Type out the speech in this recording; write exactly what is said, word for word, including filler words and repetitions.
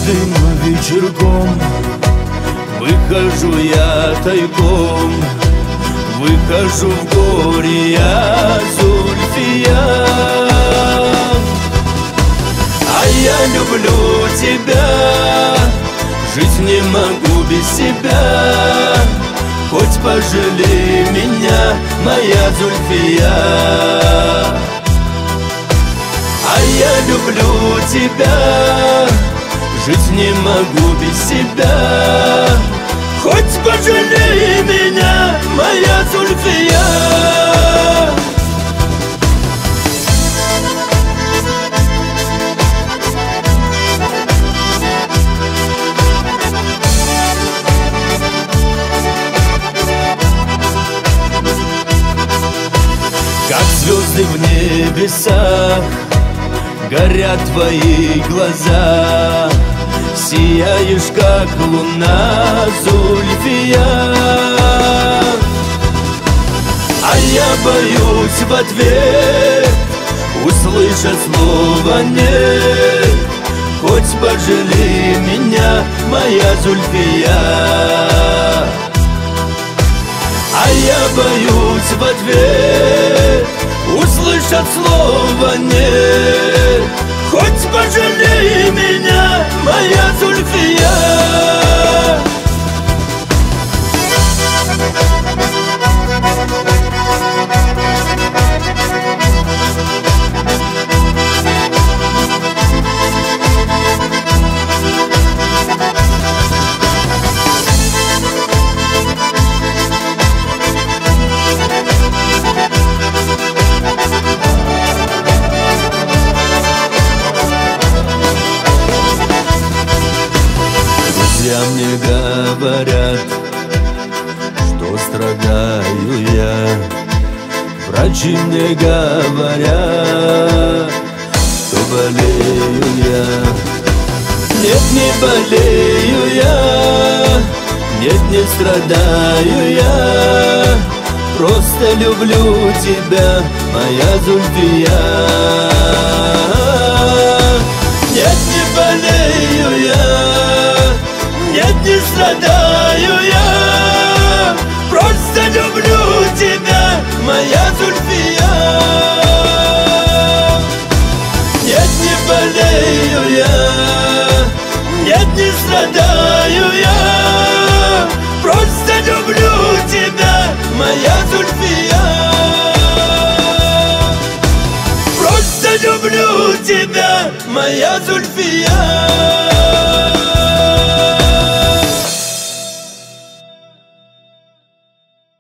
Каждым вечерком выхожу я тайком, выхожу в горе я, Зульфия. А я люблю тебя, жить не могу без тебя. Хоть пожалей меня, моя Зульфия. А я люблю тебя, жить не могу без тебя. Хоть пожалей меня, моя Зульфия. Как звезды в небесах горят твои глаза, сияешь, как луна, Зульфия. А я боюсь в ответ услышать слово «нет». Хоть пожалей меня, моя Зульфия. А я боюсь в ответ услышать слово «нет». Хоть пожалей меня, моя Зульфия. Друзья мне говорят, что страдаю я. Врачи мне говорят, что болею я. Нет, не болею я, нет, не страдаю я. Просто люблю тебя, моя Зульфия. Нет, не болею я, нет, не страдаю я. Просто люблю тебя, моя Зульфия. Нет, не болею я, нет, не страдаю я. Просто люблю тебя, моя Зульфия. Просто люблю тебя, моя Зульфия.